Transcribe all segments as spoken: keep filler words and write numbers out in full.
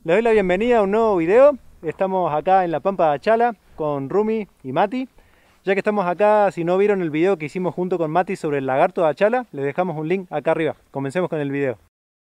Les doy la bienvenida a un nuevo video. Estamos acá en la Pampa de Achala con Rumi y Mati. Ya que estamos acá, si no vieron el video que hicimos junto con Mati sobre el lagarto de Achala, les dejamos un link acá arriba. Comencemos con el video.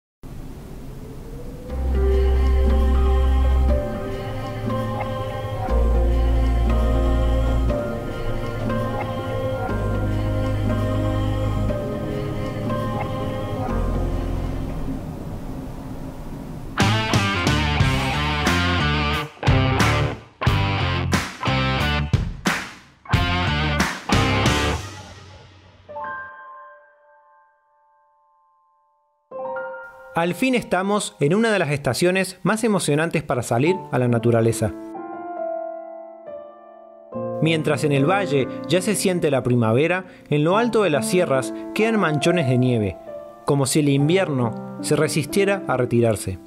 Al fin estamos en una de las estaciones más emocionantes para salir a la naturaleza. Mientras en el valle ya se siente la primavera, en lo alto de las sierras quedan manchones de nieve, como si el invierno se resistiera a retirarse.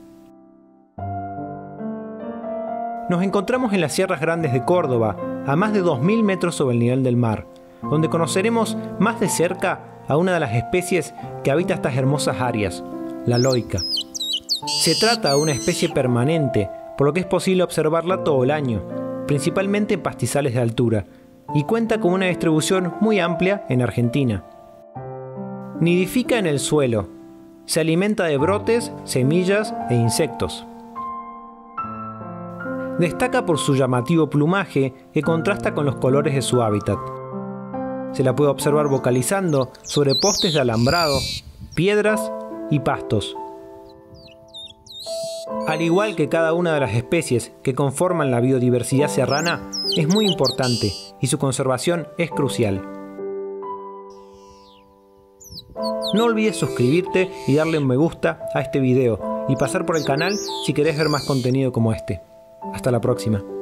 Nos encontramos en las Sierras Grandes de Córdoba, a más de dos mil metros sobre el nivel del mar, donde conoceremos más de cerca a una de las especies que habita estas hermosas áreas, la loica. Se trata de una especie permanente, por lo que es posible observarla todo el año, principalmente en pastizales de altura, y cuenta con una distribución muy amplia en Argentina. Nidifica en el suelo, se alimenta de brotes, semillas e insectos. Destaca por su llamativo plumaje que contrasta con los colores de su hábitat. Se la puede observar vocalizando sobre postes de alambrado, piedras y pastos. Al igual que cada una de las especies que conforman la biodiversidad serrana, es muy importante y su conservación es crucial. No olvides suscribirte y darle un me gusta a este video y pasar por el canal si querés ver más contenido como este. Hasta la próxima.